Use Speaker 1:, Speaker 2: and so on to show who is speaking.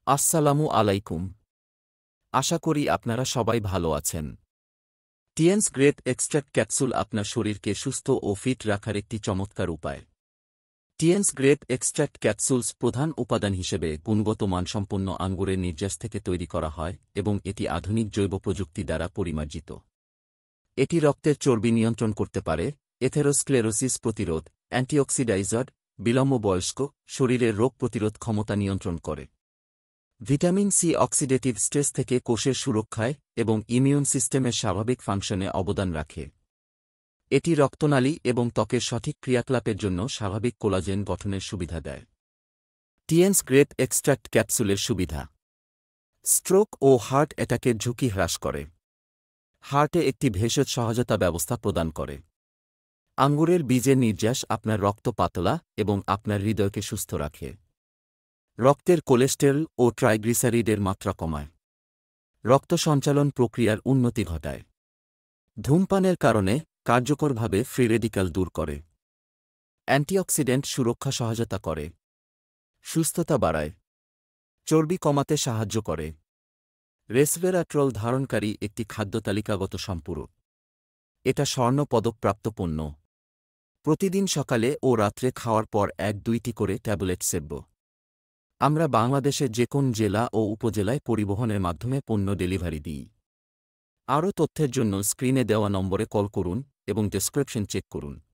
Speaker 1: আসসালামু আলাইকুম। আশা করি আপনারা সবাই ভালো আছেন। টিএনস গ্রেট এক্সট্রাক্ট ক্যাপসুল আপনার শরীরকে সুস্থ ও ফিট রাখার একটি চমৎকার উপায়। টিএনস গ্রেট এক্সট্রাক্ট ক্যাপসুলস প্রধান উপাদান হিসেবে গুণগত মানসম্পন্ন আঙ্গুরের নির্যাস থেকে তৈরি করা হয় এবং এটি আধুনিক জৈব প্রযুক্তি দ্বারা পরিমার্জিত। এটি রক্তের চর্বি নিয়ন্ত্রণ করতে পারে, এথেরোস্ক্লেরোসিস প্রতিরোধ, অ্যান্টিঅক্সিডাইজার, বিলম্ব বয়স্ক, শরীরের রোগ প্রতিরোধ ক্ষমতা নিয়ন্ত্রণ করে। ভিটামিন সি অক্সিডেটিভ স্ট্রেস থেকে কোষের সুরক্ষায় এবং ইমিউন সিস্টেমের স্বাভাবিক ফাংশনে অবদান রাখে। এটি রক্তনালী এবং ত্বকের সঠিক ক্রিয়াকলাপের জন্য স্বাভাবিক কোলাজেন গঠনের সুবিধা দেয়। টিএনস গ্রেট এক্সট্রাক্ট ক্যাপসুলের সুবিধা: স্ট্রোক ও হার্ট অ্যাটাকের ঝুঁকি হ্রাস করে। হার্টে একটি ভেষজ সহায়তা ব্যবস্থা প্রদান করে। আঙ্গুরের বীজের নির্যাস আপনার রক্ত পাতলা এবং আপনার হৃদয়কে সুস্থ রাখে। রক্তের কোলেস্টেরল ও ট্রাইগ্লিসারিডের মাত্রা কমায়। রক্ত সঞ্চালন প্রক্রিয়ার উন্নতি ঘটায়। ধূমপানের কারণে কার্যকরভাবে ফ্রি রেডিক্যাল দূর করে। অ্যান্টিঅক্সিডেন্ট সুরক্ষা সহায়তা করে। সুস্থতা বাড়ায়। চর্বি কমাতে সাহায্য করে। রেসভেরাট্রল ধারণকারী একটি খাদ্যতালিকাগত সম্পূরক। এটা স্বর্ণ পদকপ্রাপ্ত পণ্য। প্রতিদিন সকালে ও রাত্রে খাওয়ার পর ১-২টি করে ট্যাবলেট সেবন। আমরা বাংলাদেশের যে কোন জেলা ও উপজেলায় পরিবহনের মাধ্যমে পণ্য ডেলিভারি দিই। আরও তথ্যের জন্য স্ক্রিনে দেওয়া নম্বরে কল করুন এবং ডেসক্রিপশন চেক করুন।